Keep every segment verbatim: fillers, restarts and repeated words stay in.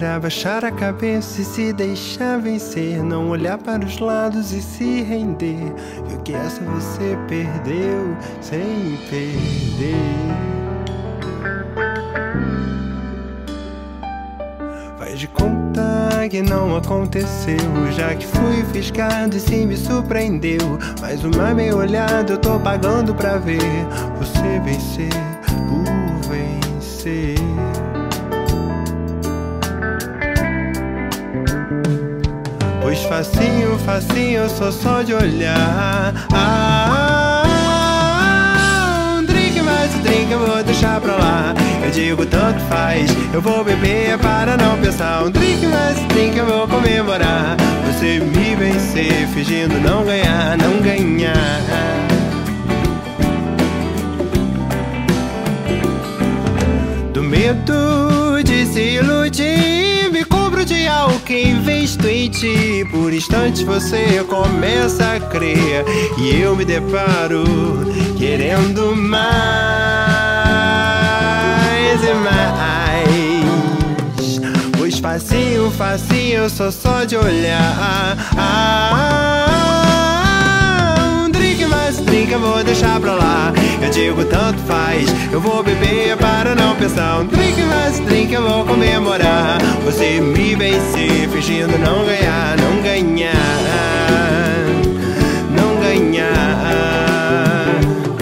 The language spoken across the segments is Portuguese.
era abaixar a cabeça e se deixar vencer, não olhar para os lados e se render. E o que essa você perdeu sem perder? Faz de conta que não aconteceu, já que fui fisgado e sim me surpreendeu. Mais uma meia olhada eu tô pagando pra ver você vencer por vencer. Pois facinho, facinho, eu sou só de olhar. Ah, um drink, mais um drink eu vou deixar pra lá. Eu digo tanto faz, eu vou beber para não pensar. Um drink, mais um drink eu vou comemorar. Você me vencer, fingindo não ganhar, não ganhar. Do medo de se iludir, me cubro de algo que invisto em ti. Por instantes você começa a crer e eu me deparo querendo mais e mais. Pois facinho, facinho, eu sou só de olhar. Ah, um drink, mais um drink eu vou deixar pra lá. Eu digo tanto faz, eu vou beber para não pensar. Um drink, mais um drink eu vou comemorar. Você me vencer, fingindo não ganhar, não ganhar, não ganhar.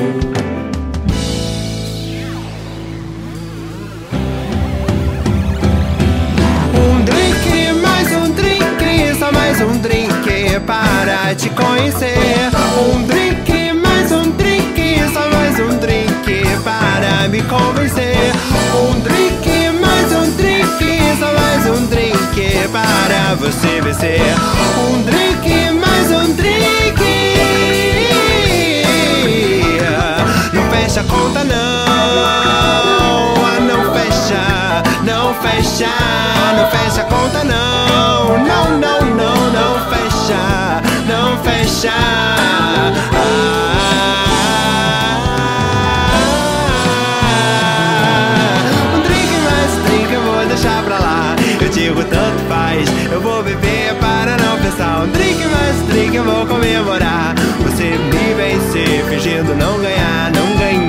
Um drink, mais um drink, só mais um drink para te conhecer. Um drink, mais um drink, só mais um drink para me convencer. Um drink, mais um drink, só mais um drink para você vencer. Um drink, mais um drink. Não fecha a conta não, ah, não fecha, não fecha, não fecha a conta não, não, não, não, não fecha, não fecha. Eu digo tanto faz, eu vou beber para não pensar. Um drink, mais um drink eu vou comemorar. Você me vencer, fingindo não ganhar, não ganhar.